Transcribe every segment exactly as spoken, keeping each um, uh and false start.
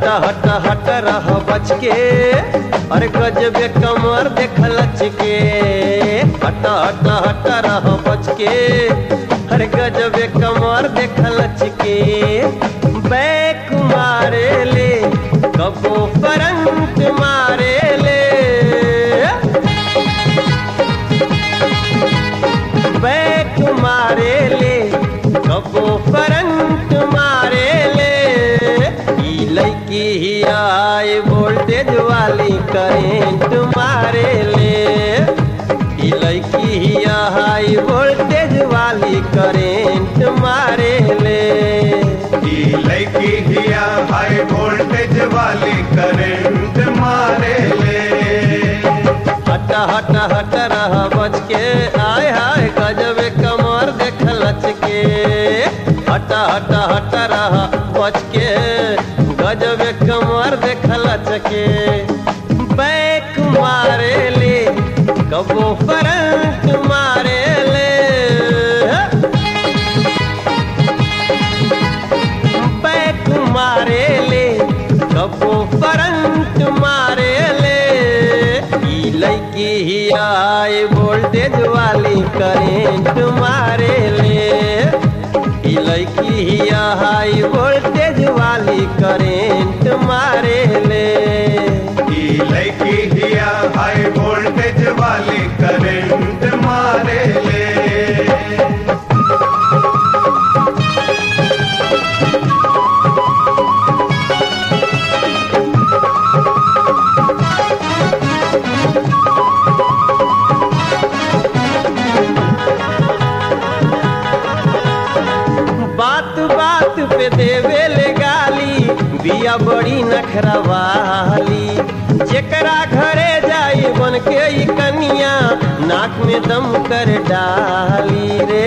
हट हट हट रह बच के, अरे गजबे कमर देख लच के। हट हट हट रह बच के, अरे गजबे कमर देख लच के। बैक मारे ले कबो करंट मारे ले, बैक मारे ले कबो करंट मारे ले। ई लड़की ही हाई वोल्टेज वाली करेंट मारे ले, ई लड़की ही हाई वोल्टेज वाली करेंट मारे ले। ई लड़की ही हाई वोल्टेज वाली करेंट मारे ले। हट हट हट रह बच के, आय हाय गजबे कमर देख लच के। हट हट हट रह बच के, गजबे कमर देख लच के। बैक मारे ले कबो करंट मारे ले, बैक मारे ले कबो करंट मारे ले। ई लड़की ही हाई वोल्टेज वाली करेंट मारे ले, ई लड़की ही हाई वोल्टेज वाली करेंट मारे ले। ई लड़की ही हाई वोल्टेज वाली करेंट मारे ले। बात बात पे देवे ले गाली, बिया बड़ी नखरा वाली। जेकरा घरे जाई बन के ई कनिया, नाक में दम कर डाली रे।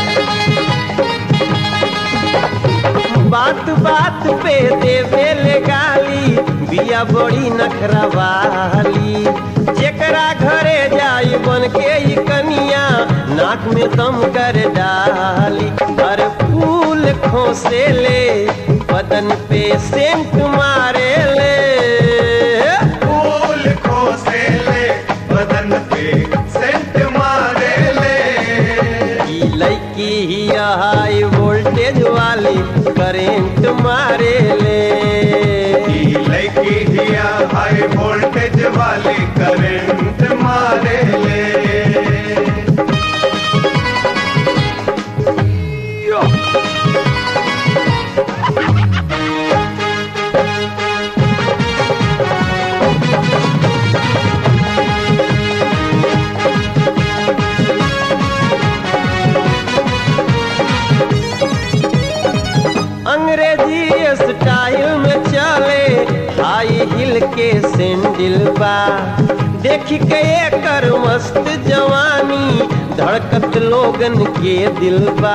बात बात पे देवे ले गाली, बिया बड़ी नखरा वाली। जेकरा घरे जाई बन के ई कनिया, नाक में दम कर डाली। अरे फूल खोसे ले बदन पे सेंट मारे ले, फूल खोसे ले बदन पे सेंट मारे ले। ई लड़की ही हाई वोल्टेज वाली करेंट मारे ले, ई लड़की ही हाई वोल्टेज वाली करेंट मारे ले। अंग्रेजी स्टाइल में चले हाई हिल के सैंडल बा। देख के एकर मस्त जवानी, धड़कत लोगन के दिल बा।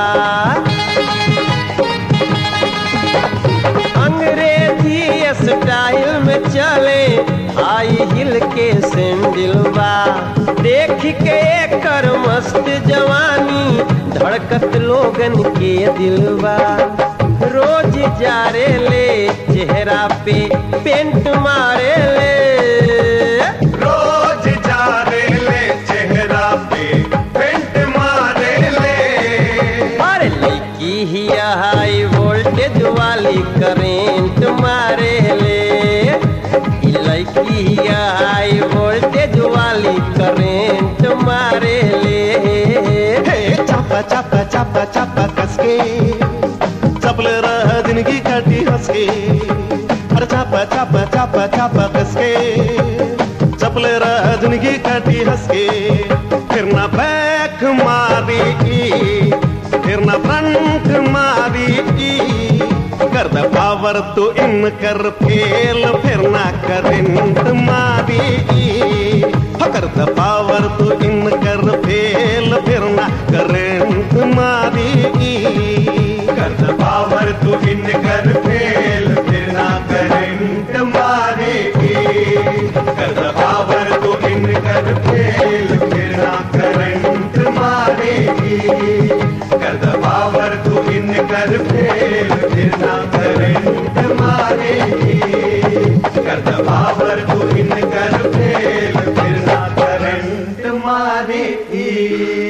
अंग्रेजी स्टाइल में चले हाई हिल के सैंडल बा। देख के एकर मस्त जवानी, धड़कत लोगन के दिल बा। रोज जारे ले चेहरा पे पेंट मारे ले, रोज जारे ले चेहरा पे पेंट मारे ले। अरे लड़की ही हाई वोल्टेज वाली करेंट मारे ले, ई लड़की ही हाई वोल्टेज वाली करेंट मारे ले। चापा चापा चापा चापा कसके, चपले रह जिंदगी काटी हंसके। अरे चापा चापा चापा चापा कसके, चपले रह जिंदगी काटी हंसके। फिर ना बैक मारी, फिर ना फ्रंट मारी। कर द पावर तो इन कर फेल, फिर ना करंट मारी। कर द पावर तो इन कर फेल, फिर ना करंट मारी। कर द पावर तो इन कर फेल, फिर ना करंट मारेगी। कर द पावर तो इन कर फेल, फिर ना करंट मारेगी। कर द पावर तो इन कर कर फेल फिर ना करंट मारेगी। कर द पावर तू इन कर फेल फिर ना करंट मारेगी।